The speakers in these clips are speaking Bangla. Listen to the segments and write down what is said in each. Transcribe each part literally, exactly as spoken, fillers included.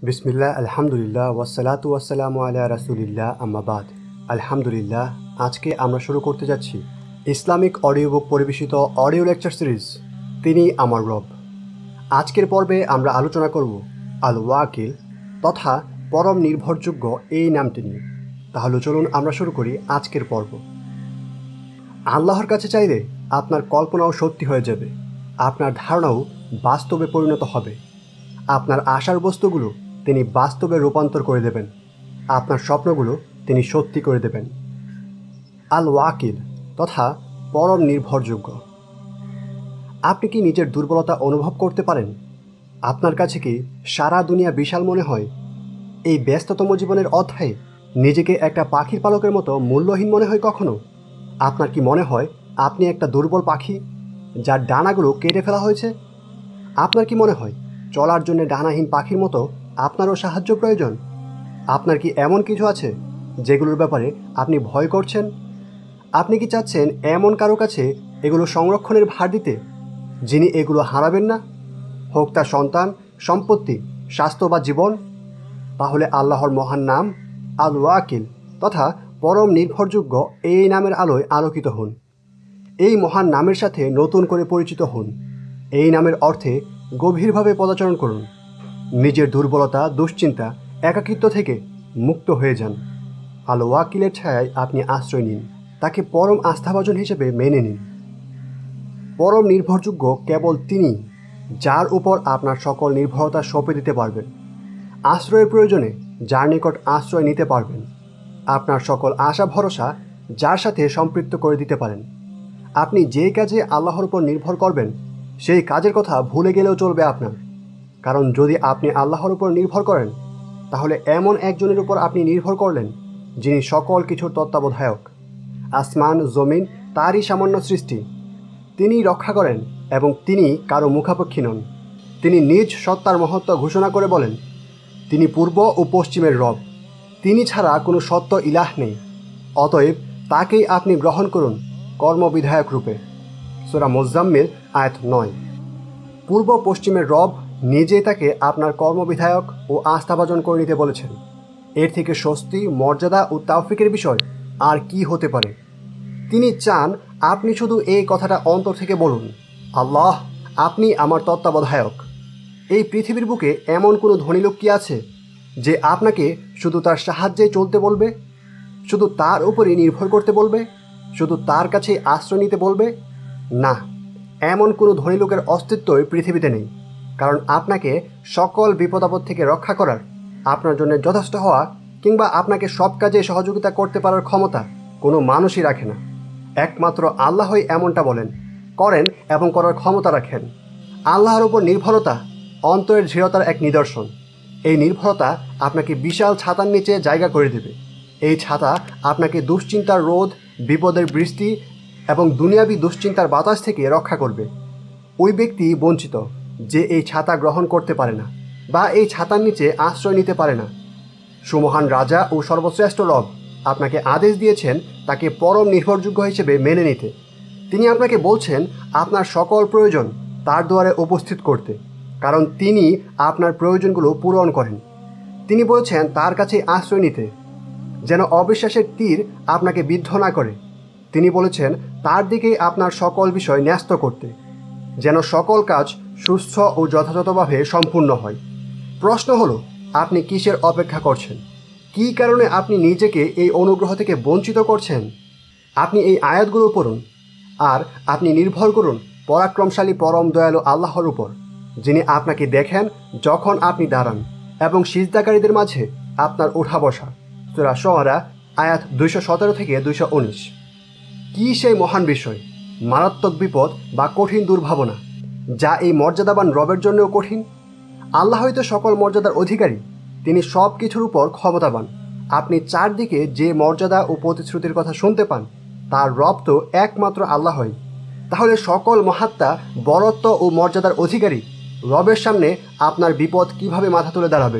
বিসমিল্লাহ আলহামদুলিল্লাহ ওয়াসসালাতু ওয়াসসালামু আলা রাসূলিল্লাহ আম্মা বাদ। আলহামদুলিল্লাহ, আজকে আমরা শুরু করতে যাচ্ছি ইসলামিক অডিও বুক পরিবেশিত অডিও লেকচার সিরিজ তিনি আমার রব। আজকের পর্বে আমরা আলোচনা করব আল ওয়াকিল তথা পরম নির্ভরযোগ্য এই নামটি নিয়ে। তাহলে চলুন আমরা শুরু করি আজকের পর্ব। আল্লাহর কাছে চাইলে আপনার কল্পনাও সত্যি হয়ে যাবে, আপনার ধারণাও বাস্তবে পরিণত হবে। আপনার আশার বস্তুগুলো তিনি বাস্তবে রূপান্তর করে দেবেন, আপনার স্বপ্নগুলো তিনি সত্যি করে দেবেন। আল ওয়াকিল তথা পরম নির্ভরযোগ্য। আপনি কি নিজের দুর্বলতা অনুভব করতে পারেন? আপনার কাছে কি সারা দুনিয়া বিশাল মনে হয়? এই ব্যস্ততম জীবনের অধ্যায়ে নিজেকে একটা পাখির পালকের মতো মূল্যহীন মনে হয় কখনো? আপনার কি মনে হয় আপনি একটা দুর্বল পাখি যার ডানাগুলো কেটে ফেলা হয়েছে? আপনার কি মনে হয় চলার জন্য ডানাহীন পাখির মতো আপনারও সাহায্য প্রয়োজন? আপনার কি এমন কিছু আছে যেগুলোর ব্যাপারে আপনি ভয় করছেন? আপনি কি চাচ্ছেন এমন কারো কাছে এগুলো সংরক্ষণের ভার দিতে, যিনি এগুলো হারাবেন না, হোক তা সন্তান, সম্পত্তি, স্বাস্থ্য বা জীবন? তাহলে আল্লাহর মহান নাম আল ওয়াকিল তথা পরম নির্ভরযোগ্য এই নামের আলোয় আলোকিত হন। এই মহান নামের সাথে নতুন করে পরিচিত হন। এই নামের অর্থে গভীরভাবে পদাচরণ করুন। নিজের দুর্বলতা, দুশ্চিন্তা, একাকিত্ব থেকে মুক্ত হয়ে যান। আল ওয়াকিলের ছায়ায় আপনি আশ্রয় নিন, তাকে পরম আস্থাভাজন হিসেবে মেনে নিন। পরম নির্ভরযোগ্য কেবল তিনি, যার উপর আপনার সকল নির্ভরতা সঁপে দিতে পারবেন। আশ্রয়ের প্রয়োজনে যার নিকট আশ্রয় নিতে পারবেন। আপনার সকল আশা ভরসা যার সাথে সম্পৃক্ত করে দিতে পারেন। আপনি যে কাজে আল্লাহর উপর নির্ভর করবেন সেই কাজের কথা ভুলে গেলেও চলবে আপনার। কারণ যদি আপনি আল্লাহর উপর নির্ভর করেন, তাহলে এমন একজনের উপর আপনি নির্ভর করলেন যিনি সকল কিছুর তত্ত্বাবধায়ক। আসমান জমিন তারই সামান্য সৃষ্টি। তিনিই রক্ষা করেন এবং তিনি কারো মুখাপেক্ষী নন। তিনি নিজ সত্তার মহত্ব ঘোষণা করে বলেন, তিনি পূর্ব ও পশ্চিমের রব। তিনি ছাড়া কোনো সত্য ইলাহ নেই। অতএব তাকেই আপনি গ্রহণ করুন কর্মবিধায়ক রূপে। সূরা মুজাম্মিল আয়াত নয়। পূর্ব পশ্চিমের রব নিজেই তাকে আপনার কর্মবিধায়ক ও আস্থাভাজন করে নিতে বলেছেন। এর থেকে স্বস্তি, মর্যাদা ও তাওফিকের বিষয় আর কি হতে পারে? তিনি চান আপনি শুধু এই কথাটা অন্তর থেকে বলুন, আল্লাহ, আপনি আমার তত্ত্বাবধায়ক। এই পৃথিবীর বুকে এমন কোনো ধনী লোক কি আছে যে আপনাকে শুধু তার সাহায্যে চলতে বলবে, শুধু তার উপরই নির্ভর করতে বলবে, শুধু তার কাছেই আশ্রয় নিতে বলবে? না, এমন কোনো ধনী লোকের অস্তিত্বই পৃথিবীতে নেই। কারণ আপনাকে সকল বিপদাপদ থেকে রক্ষা করার, আপনার জন্য যথেষ্ট হওয়া কিংবা আপনাকে সব কাজে সহযোগিতা করতে পারার ক্ষমতা কোনো মানুষই রাখে না। একমাত্র আল্লাহই এমনটা বলেন, করেন এবং করার ক্ষমতা রাখেন। আল্লাহর উপর নির্ভরতা অন্তরের দৃঢ়তার এক নিদর্শন। এই নির্ভরতা আপনাকে বিশাল ছাতার নিচে জায়গা করে দেবে। এই ছাতা আপনাকে দুশ্চিন্তার রোদ, বিপদের বৃষ্টি এবং দুনিয়াবি দুশ্চিন্তার বাতাস থেকে রক্ষা করবে। ওই ব্যক্তি বঞ্চিত যে এই ছাতা গ্রহণ করতে পারে না বা এই ছাতার নিচে আশ্রয় নিতে পারে না। সুমহান রাজা ও সর্বশ্রেষ্ঠ রব আপনাকে আদেশ দিয়েছেন তাকে পরম নির্ভরযোগ্য হিসেবে মেনে নিতে। তিনি আপনাকে বলছেন আপনার সকল প্রয়োজন তার দুয়ারে উপস্থিত করতে, কারণ তিনি আপনার প্রয়োজনগুলো পূরণ করেন। তিনি বলছেন তার কাছে আশ্রয় নিতে, যেন অবিশ্বাসের তীর আপনাকে বিদ্ধ না করে। তিনি বলেছেন তার দিকেই আপনার সকল বিষয় ন্যস্ত করতে, যেন সকল কাজ সুস্থ ও যথাযথভাবে সম্পূর্ণ হয়। প্রশ্ন হলো, আপনি কিসের অপেক্ষা করছেন? কী কারণে আপনি নিজেকে এই অনুগ্রহ থেকে বঞ্চিত করছেন? আপনি এই আয়াতগুলো পড়ুন আর আপনি নির্ভর করুন পরাক্রমশালী পরম দয়ালু আল্লাহর উপর, যিনি আপনাকে দেখেন যখন আপনি দাঁড়ান এবং সিজদাকারীদের মাঝে আপনার ওঠা বসা। সূরা শুআরা আয়াত দুইশো সতেরো থেকে দুইশো উনিশ। কী সেই মহান বিষয়, মারাত্মক বিপদ বা কঠিন দুর্ভাবনা যা এই মর্যাদাবান রবের জন্যও কঠিন? আল্লাহই তো সকল মর্যাদার অধিকারী। তিনি সব কিছুর উপর ক্ষমতাবান। আপনি চারদিকে যে মর্যাদা ও প্রতিশ্রুতির কথা শুনতে পান, তার রব তো একমাত্র আল্লাহই। তাহলে সকল মহাত্মা, বরত্ব ও মর্যাদার অধিকারী রবের সামনে আপনার বিপদ কিভাবে মাথা তুলে দাঁড়াবে?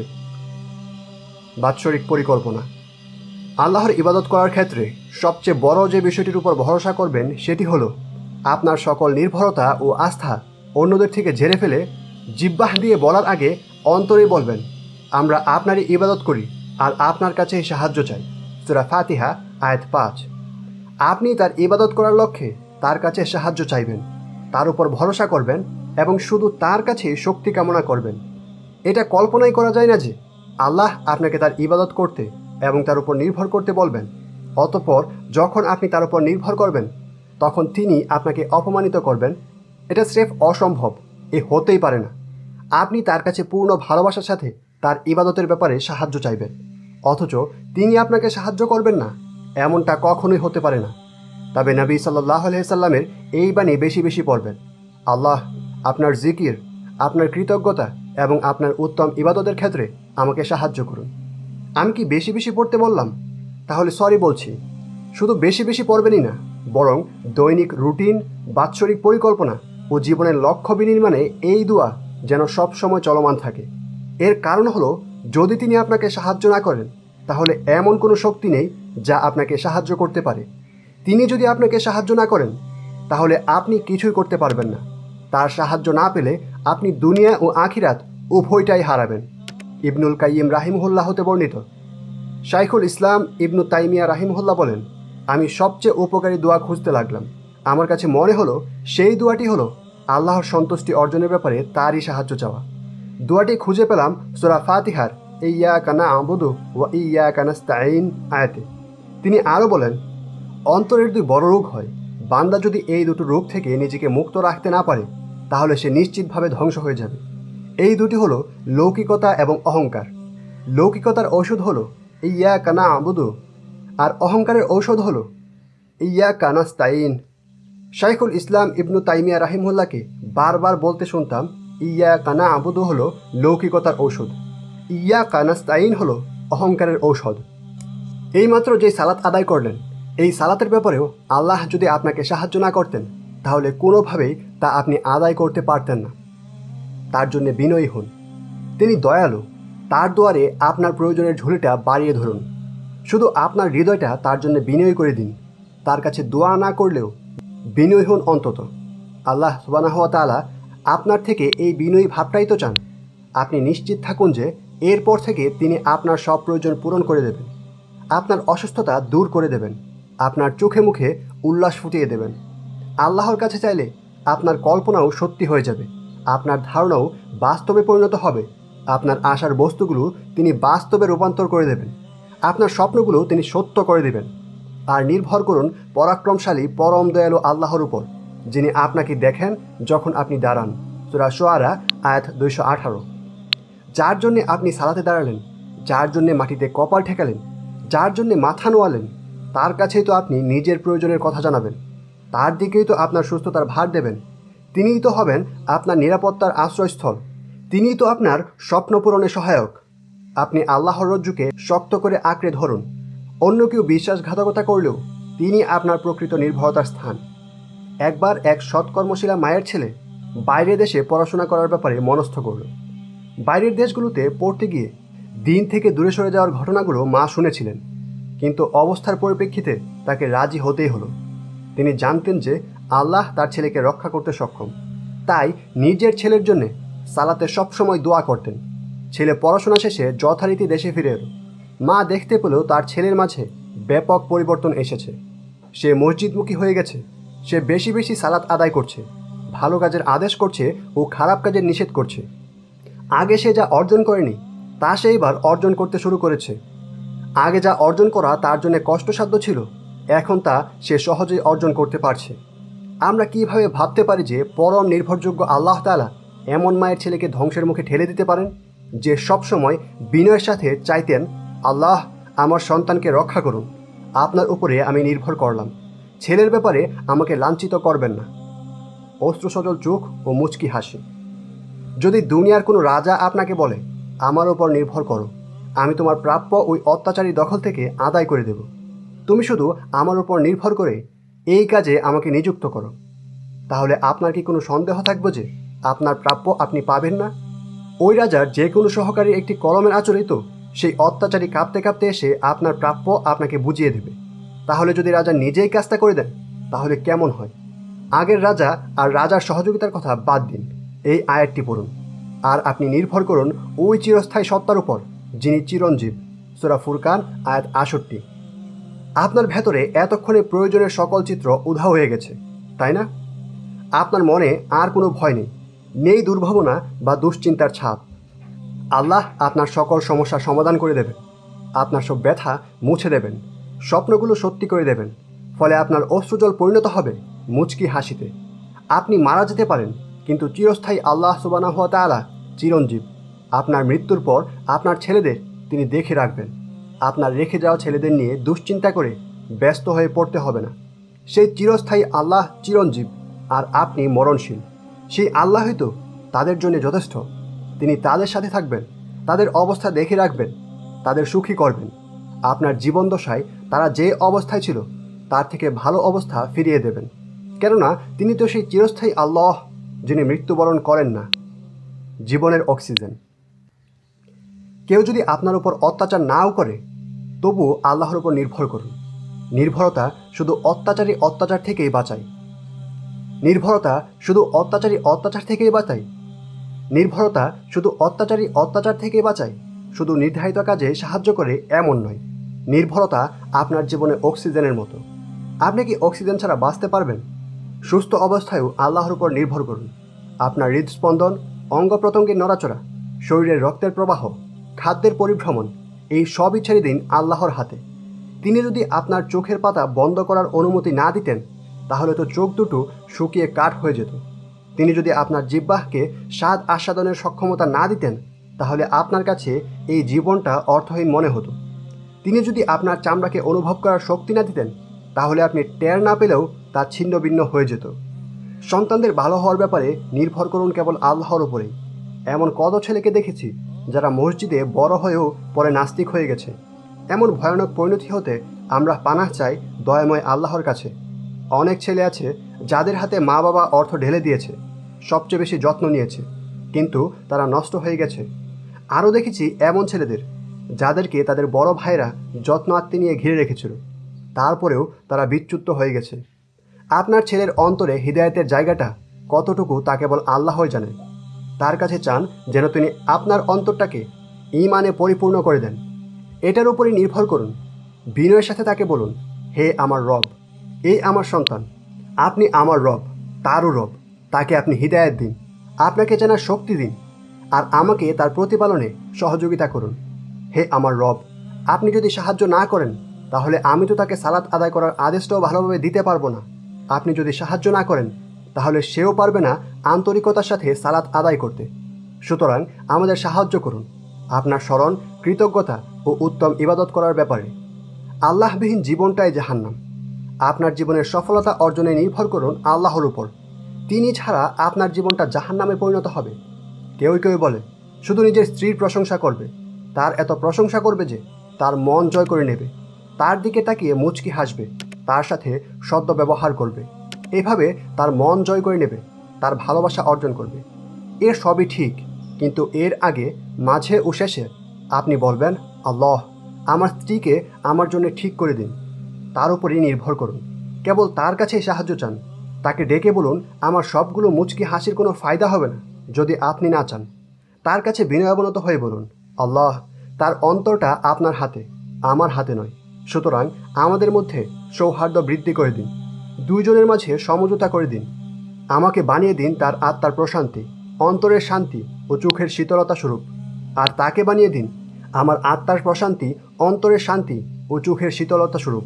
বাৎসরিক পরিকল্পনা। আল্লাহর ইবাদত করার ক্ষেত্রে সবচেয়ে বড় যে বিষয়টির উপর ভরসা করবেন সেটি হলো আপনার সকল নির্ভরতা ও আস্থা অন্যদের থেকে ঝেড়ে ফেলে জিহ্বা দিয়ে বলার আগে অন্তরেই বলবেন, আমরা আপনারই ইবাদত করি আর আপনার কাছেই সাহায্য চাই। সূরা ফাতিহা আয়াত পাঁচ। আপনি তার ইবাদত করার লক্ষ্যে তার কাছে সাহায্য চাইবেন, তার উপর ভরসা করবেন এবং শুধু তার কাছে শক্তি কামনা করবেন। এটা কল্পনাই করা যায় না যে আল্লাহ আপনাকে তার ইবাদত করতে এবং তার উপর নির্ভর করতে বলবেন, অতঃপর যখন আপনি তার উপর নির্ভর করবেন তখন তিনি আপনাকে অপমানিত করবেন। এটা স্রেফ অসম্ভব, এ হতেই পারে না। আপনি তার কাছে পূর্ণ ভালোবাসার সাথে তার ইবাদতের ব্যাপারে সাহায্য চাইবেন, অথচ তিনি আপনাকে সাহায্য করবেন না, এমনটা কখনোই হতে পারে না। তবে নবী সাল্লাল্লাহু আলাইহি সাল্লামের এই বাণী বেশি বেশি পড়বেন। আল্লাহ, আপনার জিকির, আপনার কৃতজ্ঞতা এবং আপনার উত্তম ইবাদতের ক্ষেত্রে আমাকে সাহায্য করুন। আমি কি বেশি বেশি পড়তে বললাম? তাহলে সরি বলছি। শুধু বেশি বেশি পড়বেনই না, বরং দৈনিক রুটিন, বাৎসরিক পরিকল্পনা ও জীবনের লক্ষ্য বিনির্মাণে এই দোয়া যেন সব সময় চলমান থাকে। এর কারণ হলো, যদি তিনি আপনাকে সাহায্য না করেন তাহলে এমন কোনো শক্তি নেই যা আপনাকে সাহায্য করতে পারে। তিনি যদি আপনাকে সাহায্য না করেন তাহলে আপনি কিছুই করতে পারবেন না। তার সাহায্য না পেলে আপনি দুনিয়া ও আখিরাত উভয়টাই হারাবেন। ইবনুল কাইয়িম রাহিমাহুল্লাহ হতে বর্ণিত। শাইখুল ইসলাম ইবনু তাইমিয়া রাহিমাহুল্লাহ বলেন, আমি সবচেয়ে উপকারী দোয়া খুঁজতে লাগলাম। আমার কাছে মনে হলো সেই দোয়াটি হলো আল্লাহর সন্তুষ্টি অর্জনের ব্যাপারে তারই সাহায্য চাওয়া। দোয়াটি খুঁজে পেলাম সূরা ফাতিহার ইয়্যাকা না'বুদু ওয়া ইয়্যাকা নাস্তাঈন আয়াতে। তিনি আরও বলেন, অন্তরের দুই বড় রোগ হয়, বান্দা যদি এই দুটো রোগ থেকে নিজেকে মুক্ত রাখতে না পারে তাহলে সে নিশ্চিতভাবে ধ্বংস হয়ে যাবে। এই দুটি হলো লৌকিকতা এবং অহংকার। লৌকিকতার ঔষধ হলো ইয়্যাকা না'বুদু আর অহংকারের ঔষধ হলো ইয়্যাকা নাস্তাঈন। শাইখুল ইসলাম ইবনু তাইমিয়া রাহিমাহুল্লাহকে বারবার বলতে শুনতাম, ইয়্যাকা না'বুদু হলো লৌকিকতার ঔষধ, ইয়্যাকা নাস্তাঈন হলো অহংকারের ঔষধ। এইমাত্র যেই সালাত আদায় করলেন, এই সালাতের ব্যাপারেও আল্লাহ যদি আপনাকে সাহায্য না করতেন তাহলে কোনোভাবেই তা আপনি আদায় করতে পারতেন না। তার জন্য বিনয়ী হন, তিনি দয়ালু। তার দুয়ারে আপনার প্রয়োজনের ঝুলিটা বাড়িয়ে ধরুন। শুধু আপনার হৃদয়টা তার জন্য বিনয়ী করে দিন। তার কাছে দোয়া না করলেও বিনয়ী হন অন্তত। আল্লাহ সুবহানাহু ওয়া তাআলা আপনার থেকে এই বিনয়ী ভাবটাই তো চান। আপনি নিশ্চিত থাকুন যে এরপর থেকে তিনি আপনার সব প্রয়োজন পূরণ করে দেবেন, আপনার অসুস্থতা দূর করে দেবেন, আপনার চোখে মুখে উল্লাস ফুটিয়ে দেবেন। আল্লাহর কাছে চাইলে আপনার কল্পনাও সত্যি হয়ে যাবে, আপনার ধারণাও বাস্তবে পরিণত হবে। আপনার আশার বস্তুগুলো তিনি বাস্তবে রূপান্তর করে দেবেন, আপনার স্বপ্নগুলো তিনি সত্য করে দেবেন। আর নির্ভর করুন পরাক্রমশালী পরম দয়ালু আল্লাহর উপর, যিনি আপনাকে দেখেন যখন আপনি দাঁড়ান। সূরা শুআরা আয়াত দুইশো আঠারো। যার জন্যে আপনি সালাতে দাঁড়ালেন, যার জন্যে মাটিতে কপাল ঠেকালেন, যার জন্যে মাথা নোয়ালেন, তার কাছেই তো আপনি নিজের প্রয়োজনের কথা জানাবেন, তার দিকেই তো আপনার সুস্থতার ভার দেবেন। তিনিই তো হবেন আপনার নিরাপত্তার আশ্রয়স্থল, তিনিই তো আপনার স্বপ্ন পূরণে সহায়ক। আপনি আল্লাহর রজ্জুকে শক্ত করে আঁকড়ে ধরুন। অন্য কেউ বিশ্বাসঘাতকতা করলেও তিনি আপনার প্রকৃত নির্ভরতার স্থান। একবার এক সৎকর্মশীলা মায়ের ছেলে বাইরের দেশে পড়াশোনা করার ব্যাপারে মনস্থ করল। বাইরের দেশগুলোতে পড়তে গিয়ে দিন থেকে দূরে সরে যাওয়ার ঘটনাগুলো মা শুনেছিলেন, কিন্তু অবস্থার পরিপ্রেক্ষিতে তাকে রাজি হতেই হলো। তিনি জানতেন যে আল্লাহ তার ছেলেকে রক্ষা করতে সক্ষম, তাই নিজের ছেলের জন্যে সালাতে সবসময় দোয়া করতেন। ছেলে পড়াশোনা শেষে যথারীতি দেশে ফিরে এলো। মা দেখতে পেলেও তার ছেলের মাঝে ব্যাপক পরিবর্তন এসেছে। সে মসজিদমুখী হয়ে গেছে, সে বেশি বেশি সালাত আদায় করছে, ভালো কাজের আদেশ করছে ও খারাপ কাজের নিষেধ করছে। আগে সে যা অর্জন করেনি তা সে এবার অর্জন করতে শুরু করেছে। আগে যা অর্জন করা তার জন্য কষ্টসাধ্য ছিল, এখন তা সে সহজেই অর্জন করতে পারছে। আমরা কিভাবে ভাবতে পারি যে পরম নির্ভরযোগ্য আল্লাহ তাআলা এমন মায়ের ছেলেকে ধ্বংসের মুখে ঠেলে দিতে পারেন, যে সবসময় বিনয়ের সাথে চাইতেন, আল্লাহ আমার সন্তানকে রক্ষা করুন, আপনার উপরে আমি নির্ভর করলাম, ছেলের ব্যাপারে আমাকে লাঞ্ছিত করবেন না। অশ্রুসজল চোখ ও মুচকি হাসি। যদি দুনিয়ার কোনো রাজা আপনাকে বলে, আমার উপর নির্ভর করো, আমি তোমার প্রাপ্য ওই অত্যাচারী দখল থেকে আদায় করে দেব, তুমি শুধু আমার উপর নির্ভর করে এই কাজে আমাকে নিযুক্ত করো, তাহলে আপনার কি কোনো সন্দেহ থাকবে যে আপনার প্রাপ্য আপনি পাবেন না? ওই রাজার যে কোনো সহকারী একটি কলমের আঁচড়েই তো সেই অত্যাচারী কাঁপতে কাঁপতে এসে আপনার প্রাপ্য আপনাকে বুঝিয়ে দেবে। তাহলে যদি রাজা নিজেই কাজটা করে দেন তাহলে কেমন হয়? আগের রাজা আর রাজার সহযোগিতার কথা বাদ দিন, এই আয়াতটি পড়ুন। আর আপনি নির্ভর করুন ওই চিরস্থায়ী সত্তার উপর যিনি চিরঞ্জীব। সূরা ফুরকান আয়াত আটষট্টি। আপনার ভেতরে এতক্ষণে প্রয়োজনের সকল চিত্র উধাও হয়ে গেছে, তাই না? আপনার মনে আর কোনো ভয় নেই, নেই দুর্ভাবনা বা দুশ্চিন্তার ছাপ। আল্লাহ আপনার সকল সমস্যার সমাধান করে দেবেন, আপনার সব ব্যথা মুছে দেবেন, স্বপ্নগুলো সত্যি করে দেবেন। ফলে আপনার অশ্রুজল পরিণত হবে মুচকি হাসিতে। আপনি মারা যেতে পারেন, কিন্তু চিরস্থায়ী আল্লাহ সুবহানাহু ওয়া তাআলা চিরঞ্জীব। আপনার মৃত্যুর পর আপনার ছেলেদের তিনি দেখে রাখবেন। আপনার রেখে যাওয়া ছেলেদের নিয়ে দুশ্চিন্তা করে ব্যস্ত হয়ে পড়তে হবে না। সেই চিরস্থায়ী আল্লাহ চিরঞ্জীব, আর আপনি মরণশীল। সেই আল্লাহই তো তাদের জন্য যথেষ্ট। তিনি তাদের সাথে থাকবেন, তাদের অবস্থা দেখে রাখবেন, তাদের সুখী করবেন। আপনার জীবনদশায় তারা যে অবস্থায় ছিল তার থেকে ভালো অবস্থা ফিরিয়ে দেবেন। কেননা তিনি তো সেই চিরস্থায়ী আল্লাহ, যিনি মৃত্যুবরণ করেন না। জীবনের অক্সিজেন। কেউ যদি আপনার উপর অত্যাচার নাও করে, তবু আল্লাহর উপর নির্ভর করুন। নির্ভরতা শুধু অত্যাচারী অত্যাচার থেকেই বাঁচায়। নির্ভরতা শুধু অত্যাচারী অত্যাচার থেকেই বাঁচায়। নির্ভরতা শুধু অত্যাচারী অত্যাচার থেকেই বাঁচায়। শুধু নির্ধারিত কাজে সাহায্য করে এমন নয়। নির্ভরতা আপনার জীবনে অক্সিজেনের মতো। আপনি কি অক্সিজেন ছাড়া বাঁচতে পারবেন? সুস্থ অবস্থায়ও আল্লাহর উপর নির্ভর করুন। আপনার হৃদস্পন্দন, অঙ্গ প্রত্যঙ্গের নড়াচড়া, শরীরের রক্তের প্রবাহ, খাদ্যের পরিভ্রমণ, এই সবই ছেড়ে দিন আল্লাহর হাতে। তিনি যদি আপনার চোখের পাতা বন্ধ করার অনুমতি না দিতেন, তাহলে তো চোখ দুটো শুকিয়ে কাঠ হয়ে যেত। তিনি যদি আপনার জিহ্বাকে স্বাদ আস্বাদনের সক্ষমতা না দিতেন, তাহলে আপনার কাছে এই জীবনটা অর্থহীন মনে হতো। তিনি যদি আপনার চামড়াকে অনুভব করার শক্তি না দিতেন, তাহলে আপনি টের না পেলেও তা ছিন্ন ভিন্ন হয়ে যেত। সন্তানদের ভালো হওয়ার ব্যাপারে নির্ভর করুন কেবল আল্লাহর উপরেই। এমন কত ছেলেকে দেখেছি যারা মসজিদে বড় হয়েও পরে নাস্তিক হয়ে গেছে। এমন ভয়ানক পরিণতি হতে আমরা পানাহ চাই দয়াময় আল্লাহর কাছে। অনেক ছেলে আছে যাদের হাতে মা বাবা অর্থ ঢেলে দিয়েছে, সবচেয়ে বেশি যত্ন নিয়েছে, কিন্তু তারা নষ্ট হয়ে গেছে। আরও দেখেছি এমন ছেলেদের যাদেরকে তাদের বড় ভাইরা যত্ন আত্মে নিয়ে ঘিরে রেখেছিল, তারপরেও তারা বিচ্যুত হয়ে গেছে। আপনার ছেলের অন্তরে হৃদায়তের জায়গাটা কতটুকু তা কেবল আল্লাহই জানেন। তার কাছে চান যেন তিনি আপনার অন্তরটাকে ঈমানে পরিপূর্ণ করে দেন। এটার উপরই নির্ভর করুন। বিনয়ের সাথে তাকে বলুন, হে আমার রব, এই আমার সন্তান, আপনি আমার রব, তারও রব। তাকে আপনি হৃদায়ত দিন, আপনাকে জানার শক্তি দিন, আর আমাকে তার প্রতিপালনে সহযোগিতা করুন। হে আমার রব, আপনি যদি সাহায্য না করেন, তাহলে আমি তো তাকে সালাত আদায় করার আদেশটাও ভালোভাবে দিতে পারবো না। আপনি যদি সাহায্য না করেন, তাহলে সেও পারবে না আন্তরিকতার সাথে সালাত আদায় করতে। সুতরাং আমাদের সাহায্য করুন আপনার স্মরণ, কৃতজ্ঞতা ও উত্তম ইবাদত করার ব্যাপারে। আল্লাহবিহীন জীবনটাই জাহান্নাম। আপনার জীবনের সফলতা অর্জনে নির্ভর করুন আল্লাহর উপর। তিনি ছাড়া আপনার জীবনটা জাহান্নামে পরিণত হবে। কেউ কেউ বলে শুধু নিজের স্ত্রীর প্রশংসা করবে, তার এত প্রশংসা করবে যে তার মন জয় করে নেবে, তার দিকে তাকিয়ে মুচকি হাসবে, তার সাথে সদ্য ব্যবহার করবে, এভাবে তার মন জয় করে নেবে, তার ভালোবাসা অর্জন করবে। এর সবই ঠিক, কিন্তু এর আগে, মাঝে ও শেষে আপনি বলবেন, আল্লাহ আমার স্ত্রীকে আমার জন্য ঠিক করে দিন। তার উপরেই নির্ভর করুন। কেবল তার কাছেই সাহায্য চান। তাকে ডেকে বলুন, আমার সবগুলো মুচকি হাসির কোনো ফায়দা হবে না যদি আপনি না চান। তার কাছে বিনয়াবনত হয়ে বলুন, আল্লাহ তার অন্তরটা আপনার হাতে, আমার হাতে নয়। সুতরাং আমাদের মধ্যে সৌহার্দ্য বৃদ্ধি করে দিন, দুইজনের মাঝে সমঝোতা করে দিন। আমাকে বানিয়ে দিন তার আত্মার প্রশান্তি, অন্তরের শান্তি ও চোখের শীতলতা স্বরূপ, আর তাকে বানিয়ে দিন আমার আত্মার প্রশান্তি, অন্তরের শান্তি ও চোখের শীতলতা স্বরূপ।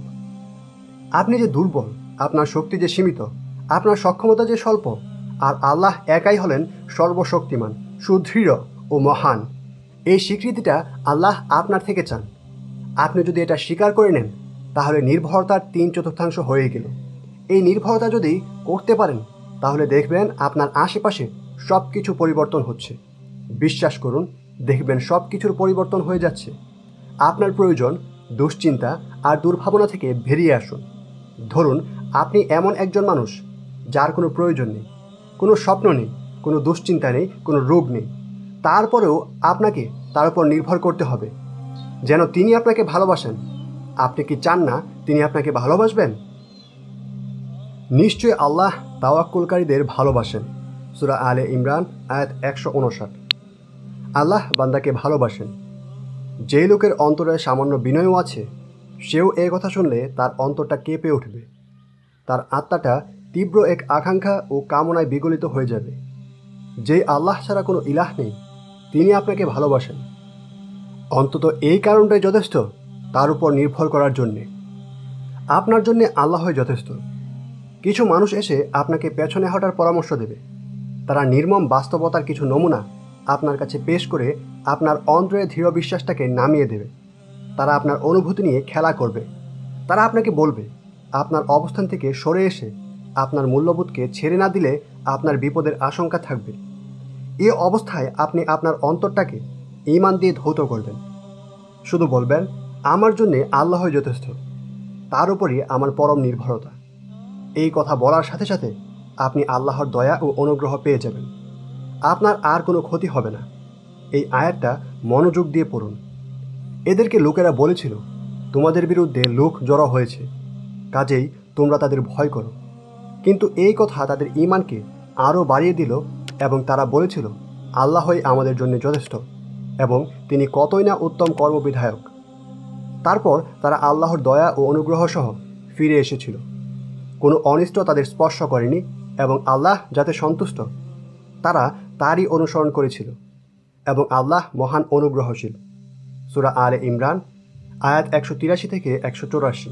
আপনি যে দুর্বল, আপনার শক্তি যে সীমিত, আপনার সক্ষমতা যে স্বল্প, আর আল্লাহ একাই হলেন সর্বশক্তিমান, সুদৃঢ় ও মহান, এই স্বীকৃতিটা আল্লাহ আপনার থেকে চান। আপনি যদি এটা স্বীকার করে নেন, তাহলে নির্ভরতার তিন চতুর্থাংশ হয়ে গেল। এই নির্ভরতা যদি করতে পারেন, তাহলে দেখবেন আপনার আশেপাশে সব কিছু পরিবর্তন হচ্ছে। বিশ্বাস করুন, দেখবেন সব কিছুর পরিবর্তন হয়ে যাচ্ছে। আপনার প্রয়োজন দুশ্চিন্তা আর দুর্ভাবনা থেকে বেরিয়ে আসুন। ধরুন আপনি এমন একজন মানুষ যার কোনো প্রয়োজন নেই, কোনো স্বপ্ন নেই, কোনো দুশ্চিন্তা নেই, কোনো রোগ নেই। তারপরেও আপনাকে তার উপর নির্ভর করতে হবে যেন তিনি আপনাকে ভালোবাসেন। আপনি কি চান না তিনি আপনাকে ভালোবাসবেন? নিশ্চয়ই আল্লাহ তাওয়াক্কুলকারীদের ভালোবাসেন। সূরা আলে ইমরান আয়াত একশো উনষাট। আল্লাহ বান্দাকে ভালোবাসেন। যেই লোকের অন্তরে সামান্য বিনয়ও আছে, সেও এ কথা শুনলে তার অন্তরটা কেঁপে উঠবে, তার আত্মাটা তীব্র এক আকাঙ্ক্ষা ও কামনায় বিগলিত হয়ে যাবে। যে আল্লাহ ছাড়া কোনো ইলাহ নেই, তিনি আপনাকে ভালোবাসেন। অন্তত এই কারণটাই যথেষ্ট তার উপর নির্ভর করার জন্যে। আপনার জন্যে আল্লাহই যথেষ্ট। কিছু মানুষ এসে আপনাকে পেছনে হটার পরামর্শ দেবে। তারা নির্মম বাস্তবতার কিছু নমুনা আপনার কাছে পেশ করে আপনার অন্তরে দৃঢ় বিশ্বাসটাকে নামিয়ে দেবে। তারা আপনার অনুভূতি নিয়ে খেলা করবে। তারা আপনাকে বলবে, আপনার অবস্থান থেকে সরে এসে আপনার মূল্যবোধকে ছেড়ে না দিলে আপনার বিপদের আশঙ্কা থাকবে। এ অবস্থায় আপনি আপনার অন্তরটাকে ঈমান দিয়ে ধৌত করবেন। শুধু বলবেন, আমার জন্যে আল্লাহই যথেষ্ট, তার উপরই আমার পরম নির্ভরতা। এই কথা বলার সাথে সাথে আপনি আল্লাহর দয়া ও অনুগ্রহ পেয়ে যাবেন। আপনার আর কোনো ক্ষতি হবে না। এই আয়াতটা মনোযোগ দিয়ে পড়ুন। এদেরকে লোকেরা বলেছিল, তোমাদের বিরুদ্ধে লোক জড়ো হয়েছে, কাজেই তোমরা তাদের ভয় করো। কিন্তু এই কথা তাদের ঈমানকে আরও বাড়িয়ে দিল এবং তারা বলেছিল, আল্লাহই আমাদের জন্য যথেষ্ট এবং তিনি কতই না উত্তম কর্মবিধায়ক। তারপর তারা আল্লাহর দয়া ও অনুগ্রহ সহ ফিরে এসেছিল। কোনো অনিষ্ট তাদের স্পর্শ করেনি এবং আল্লাহ যাতে সন্তুষ্ট, তারা তারই অনুসরণ করেছিল এবং আল্লাহ মহান অনুগ্রহশীল। সূরা আলে ইমরান আয়াত একশো তিরাশি থেকে একশো চৌরাশি।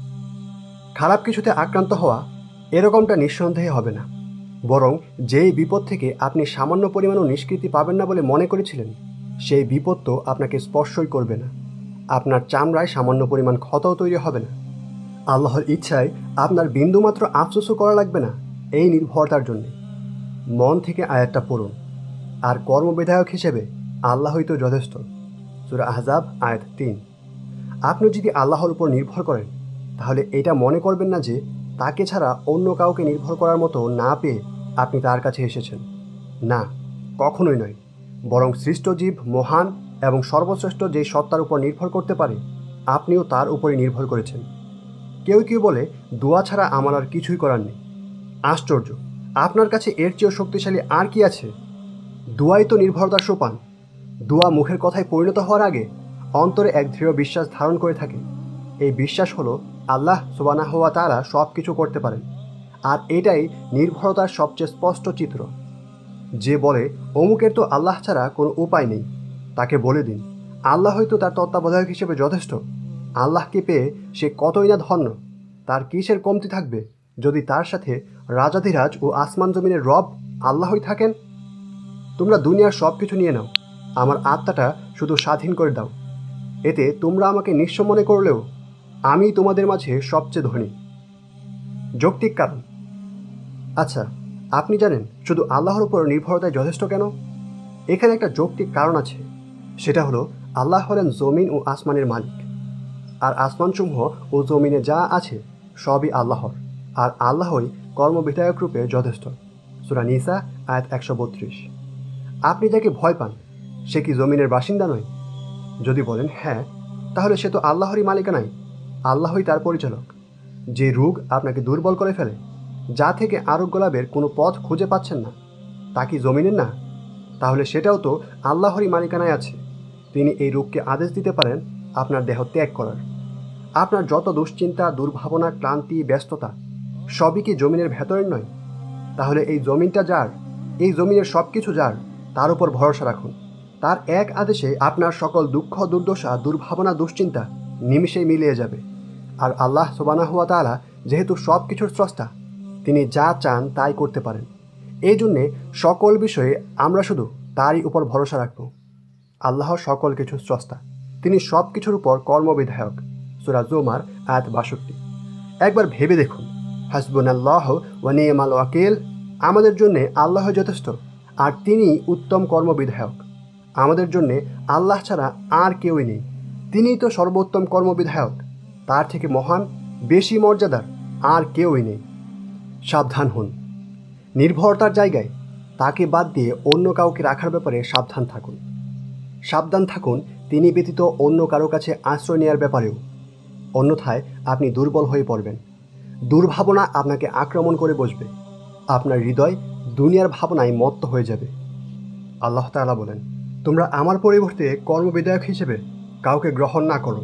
খারাপ কিছুতে আক্রান্ত হওয়া এরকমটা নিঃসন্দেহে হবে না, বরং যেই বিপদ থেকে আপনি সামান্য পরিমাণও নিষ্কৃতি পাবেন না বলে মনে করেছিলেন, সেই বিপদ তো আপনাকে স্পর্শই করবে না। আপনার চামড়ায় সামান্য পরিমাণ ক্ষতও তৈরি হবে না। আল্লাহর ইচ্ছায় আপনার বিন্দুমাত্র আফসোসও করা লাগবে না এই নির্ভরতার জন্যে। মন থেকে আয়াতটা পড়ুন। আর কর্মবিধায়ক হিসেবে আল্লাহই তো যথেষ্ট। সূরা আহজাব আয়াত তিন। আপনি যদি আল্লাহর উপর নির্ভর করেন, তাহলে এটা মনে করবেন না যে তাকে ছাড়া অন্য কাউকে নির্ভর করার মতো না পেয়ে আপনি তার কাছে এসেছেন। না, কখনোই নয়। বরং সৃষ্ট জীব মহান এবং সর্বশ্রেষ্ঠ যেই সত্তার উপর নির্ভর করতে পারে, আপনিও তার উপরই নির্ভর করেছেন। কেউ কেউ বলে, দোয়া ছাড়া আমার আর কিছুই করার নেই। আশ্চর্য, আপনার কাছে এর চেয়েও শক্তিশালী আর কি আছে? দোয়াই তো নির্ভরতার সোপান। দোয়া মুখের কথায় পরিণত হওয়ার আগে অন্তরে এক দৃঢ় বিশ্বাস ধারণ করে থাকে। এই বিশ্বাস হলো আল্লাহ সুবহানাহু ওয়া তাআলা সব কিছু করতে পারেন, আর এটাই নির্ভরতার সবচেয়ে স্পষ্ট চিত্র। যে বলে অমুকের তো আল্লাহ ছাড়া কোনো উপায় নেই, তাকে বলে দিন, আল্লাহ হয়তো তার তত্ত্বাবধায়ক হিসেবে যথেষ্ট। আল্লাহকে পেয়ে সে কতই না ধন্য। তার কিসের কমতি থাকবে যদি তার সাথে রাজাধিরাজ ও আসমান জমিনের রব আল্লাহই থাকেন? তোমরা দুনিয়ার সব কিছু নিয়ে নাও, আমার আত্মাটা শুধু স্বাধীন করে দাও। এতে তোমরা আমাকে নিঃস্ব মনে করলেও আমি তোমাদের মাঝে সবচেয়ে ধনী। যৌক্তিক কারণ। আচ্ছা, আপনি জানেন শুধু আল্লাহর উপর নির্ভরতায় যথেষ্ট কেন? এখানে একটা যৌক্তিক কারণ আছে। সেটা হলো আল্লাহ হলেন জমিন ও আসমানের মালিক, আর আসমানসমূহ ও জমিনে যা আছে সবই আল্লাহর, আর আল্লাহই কর্মবিধায়ক রূপে যথেষ্ট। সূরা নিসা আয়াত একশো বত্রিশ। আপনি যাকে ভয় পান, সে কি জমিনের বাসিন্দা নয়? যদি বলেন হ্যাঁ, তাহলে সে তো আল্লাহরই মালিকানায়, আল্লাহই তার পরিচালক। যে রোগ আপনাকে দুর্বল করে ফেলে, যা থেকে আরোগ্য লাভের কোনো পথ খুঁজে পাচ্ছেন না, তা কি জমিনের না? তাহলে সেটাও তো আল্লাহরই মালিকানায় আছে। তিনি এই রোগকে আদেশ দিতে পারেন আপনার দেহ ত্যাগ করার। আপনার যত দুশ্চিন্তা, দুর্ভাবনা, ক্লান্তি, ব্যস্ততা সবই কি জমিনের ভেতরের নয়? তাহলে এই জমিনটা যার, এই জমিনের সব কিছু যার, তার উপর ভরসা রাখুন। তার এক আদেশে আপনার সকল দুঃখ, দুর্দশা, দুর্ভাবনা, দুশ্চিন্তা নিমিষেই মিলিয়ে যাবে। আর আল্লাহ সুবহানাহু ওয়া তাআলা যেহেতু সব কিছুর স্রষ্টা, তিনি যা চান তাই করতে পারেন। এই জন্যে সকল বিষয়ে আমরা শুধু তারই উপর ভরসা রাখব। আল্লাহ সকল কিছুর স্রষ্টা, তিনি সব কিছুর উপর কর্মবিধায়ক। সূরা জুমার আয়াত বাষট্টি। একবার ভেবে দেখুন, হাসবুনাল্লাহু ওয়া নি'মাল ওয়াকিল, আমাদের জন্যে আল্লাহ যথেষ্ট, আর তিনি উত্তম কর্মবিধায়ক। আমাদের জন্যে আল্লাহ ছাড়া আর কেউই নেই। তিনিই তো সর্বোত্তম কর্মবিধায়ক। তার থেকে মহান, বেশি মর্যাদার আর কেউই নেই। সাবধান হন। নির্ভরতার জায়গায় তাকে বাদ দিয়ে অন্য কাউকে রাখার ব্যাপারে সাবধান থাকুন। সাবধান থাকুন তিনি ব্যতীত অন্য কারো কাছে আশ্রয় নেওয়ার ব্যাপারেও। অন্যথায় আপনি দুর্বল হয়ে পড়বেন। দুর্ভাবনা আপনাকে আক্রমণ করে বসবে। আপনার হৃদয় দুনিয়ার ভাবনায় মত্ত হয়ে যাবে। আল্লাহ তাআলা বলেন, তোমরা আমার পরিবর্তে কর্মবিধায়ক হিসেবে কাউকে গ্রহণ না করো।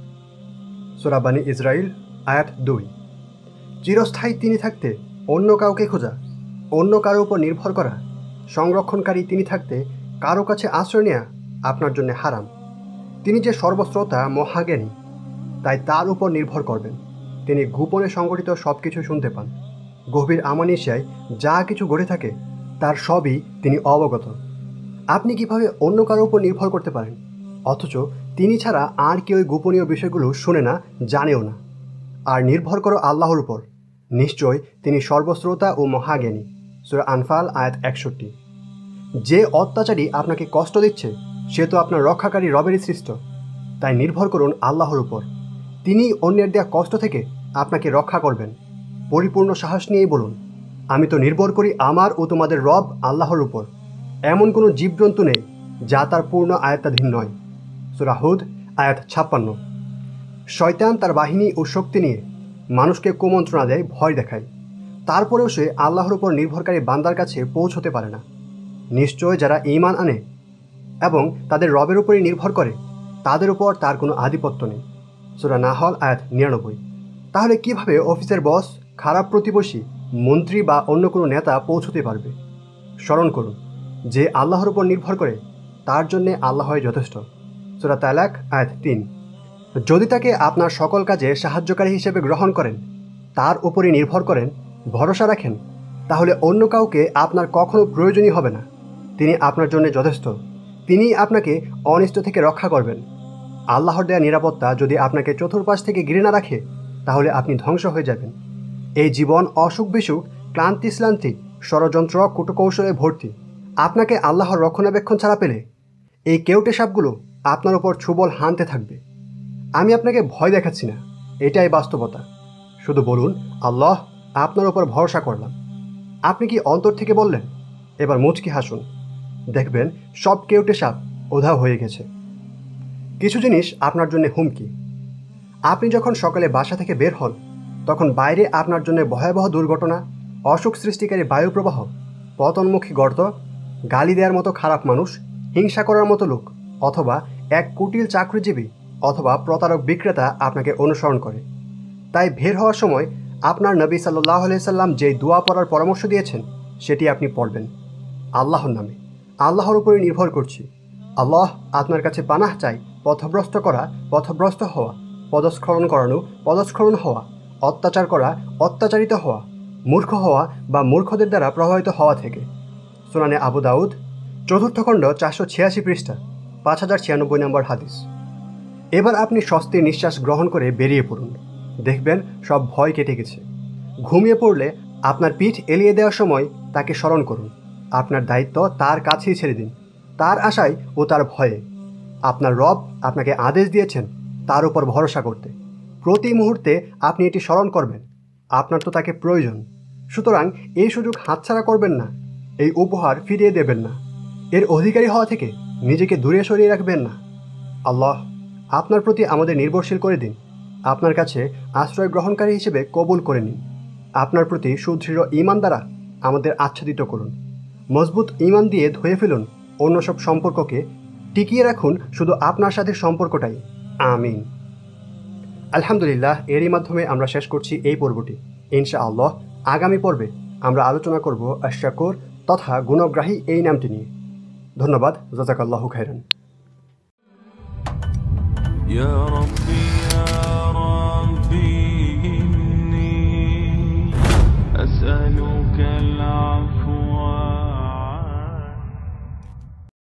সূরা বনী ইসরাইল আয়াত দুই। চিরস্থায়ী তিনি থাকতে অন্য কাউকে খোঁজা, অন্য কারো উপর নির্ভর করা, সংরক্ষণকারী তিনি থাকতে কারো কাছে আশ্রয় নেওয়া আপনার জন্য হারাম। তিনি যে সর্বশ্রোতা মহাজ্ঞানী, তাই তার উপর নির্ভর করবেন। তিনি গোপনে সংগঠিত সব কিছু শুনতে পান। গভীর আমানিশায় যা কিছু ঘটে থাকে তার সবই তিনি অবগত। আপনি কিভাবে অন্য কারো উপর নির্ভর করতে পারেন, অথচ তিনি ছাড়া আর কেউ গোপনীয় বিষয়গুলো শোনে না, জানেও না? আর নির্ভর করো আল্লাহর উপর, নিশ্চয় তিনি সর্বশ্রোতা ও মহাজ্ঞানী। সূরা আনফাল আয়াত একষট্টি। যে অত্যাচারী আপনাকে কষ্ট দিচ্ছে সে তো আপনার রক্ষাকারী রবেরই সৃষ্ট, তাই নির্ভর করুন আল্লাহর উপর। তিনি অন্যের দেয়া কষ্ট থেকে আপনাকে রক্ষা করবেন। পরিপূর্ণ সাহস নিয়েই বলুন, আমি তো নির্ভর করি আমার ও তোমাদের রব আল্লাহর উপর। এমন কোনো জীবজন্তু নেই যা তার পূর্ণ আয়ত্তাধীন নয়। সূরা হুদ আয়াত ছাপ্পান্ন। শয়তান তার বাহিনী ও শক্তি নিয়ে মানুষকে কুমন্ত্রণা দেয়, ভয় দেখায়। তারপরেও সে আল্লাহর উপর নির্ভরকারী বান্দার কাছে পৌঁছতে পারে না। নিশ্চয় যারা ঈমান আনে এবং তাদের রবের উপরই নির্ভর করে তাদের উপর তার কোনো আধিপত্য নেই। সূরা নাহল আয়াত নিরানব্বই। তাহলে কিভাবে অফিসের বস, খারাপ প্রতিবেশী, মন্ত্রী বা অন্য কোনো নেতা পৌঁছতে পারবে? স্মরণ করুন, যে আল্লাহর উপর নির্ভর করে তার জন্যে আল্লাহই যথেষ্ট। সূরা তালাক আয়াত তিন। যদি তাকে আপনার সকল কাজে সাহায্যকারী হিসেবে গ্রহণ করেন, তার উপরই নির্ভর করেন, ভরসা রাখেন, তাহলে অন্য কাউকে আপনার কখনো প্রয়োজনই হবে না। তিনি আপনার জন্য যথেষ্ট। তিনিই আপনাকে অনিষ্ট থেকে রক্ষা করবেন। আল্লাহর দেয়া নিরাপত্তা যদি আপনাকে চতুর্পাশ থেকে ঘিরে না রাখে, তাহলে আপনি ধ্বংস হয়ে যাবেন। এই জীবন অসুখ বিসুখ, ক্লান্তি শ্লান্তি, ষড়যন্ত্র, কূটকৌশলে ভর্তি। আপনাকে আল্লাহর রক্ষণাবেক্ষণ ছাড়া পেলে এই কেউটে সাপগুলো আপনার উপর ছুবল হানতে থাকবে। আমি আপনাকে ভয় দেখাচ্ছি না, এটাই বাস্তবতা। শুধু বলুন, আল্লাহ, আপনার উপর ভরসা করলাম। আপনি কি অন্তর থেকে বললেন? এবার মুচকি হাসুন, দেখবেন সব কেউটে সাপ উধাও হয়ে গেছে। কিছু জিনিস আপনার জন্য হুমকি। আপনি যখন সকালে বাসা থেকে বের হন, তখন বাইরে আপনার জন্য ভয়াবহ দুর্ঘটনা, অসুখ সৃষ্টিকারী বায়ুপ্রবাহ, পতনমুখী গর্ত, গালি দেওয়ার মতো খারাপ মানুষ, হিংসা করার মতো লোক, অথবা এক কুটিল চাকরিজীবী অথবা প্রতারক বিক্রেতা আপনাকে অনুসরণ করে। তাই বের হওয়ার সময় আপনার নবী সাল্লাল্লাহু আলাইহি সাল্লাম যেই দোয়া পড়ার পরামর্শ দিয়েছেন সেটি আপনি পড়বেন। আল্লাহর নামে, আল্লাহর উপরে নির্ভর করছি। আল্লাহ, আপনার কাছে পানাহ চাই পথভ্রষ্ট করা, পথভ্রষ্ট হওয়া, পদস্খলন করানো, পদস্খলন হওয়া, অত্যাচার করা, অত্যাচারিত হওয়া, মূর্খ হওয়া বা মূর্খদের দ্বারা প্রভাবিত হওয়া থেকে। সুনানে আবু দাউদ চতুর্থ খণ্ড চারশো ছিয়াশি পৃষ্ঠা, পাঁচ হাজার ছিয়ানব্বই নম্বর হাদিস। এবার আপনি স্বস্তির নিঃশ্বাস গ্রহণ করে বেরিয়ে পড়ুন। দেখবেন সব ভয় কেটে গেছে। ঘুমিয়ে পড়লে আপনার পিঠ এলিয়ে দেওয়ার সময় তাকে স্মরণ করুন। আপনার দায়িত্ব তার কাছেই ছেড়ে দিন, তার আশায় ও তার ভয়ে। আপনার রব আপনাকে আদেশ দিয়েছেন তার উপর ভরসা করতে। প্রতি মুহূর্তে আপনি এটি স্মরণ করবেন। আপনার তো তাকে প্রয়োজন, সুতরাং এই সুযোগ হাতছাড়া করবেন না। এই উপহার ফিরিয়ে দেবেন না। এর অধিকারী হওয়া থেকে নিজেকে দূরে সরিয়ে রাখবেন না। আল্লাহ, আপনার প্রতি আমাদের নির্ভরশীল করে দিন। আপনার কাছে আশ্রয় গ্রহণকারী হিসেবে কবুল করে নিন। আপনার প্রতি সুদৃঢ় ঈমান দ্বারা আমাদের আচ্ছাদিত করুন। মজবুত ঈমান দিয়ে ধুয়ে ফেলুন অন্য সব সম্পর্ককে। টিকিয়ে রাখুন শুধু আপনার সাথে সম্পর্কটাই। আমিন। আলহামদুলিল্লাহ, এরই মাধ্যমে আমরা শেষ করছি এই পর্বটি। ইনশাআল্লাহ আগামী পর্বে আমরা আলোচনা করব আশ-শাকুর তথা গুণগ্রাহী এই নামটি নিয়ে। ধন্যবাদ। জাযাকাল্লাহু খাইরান।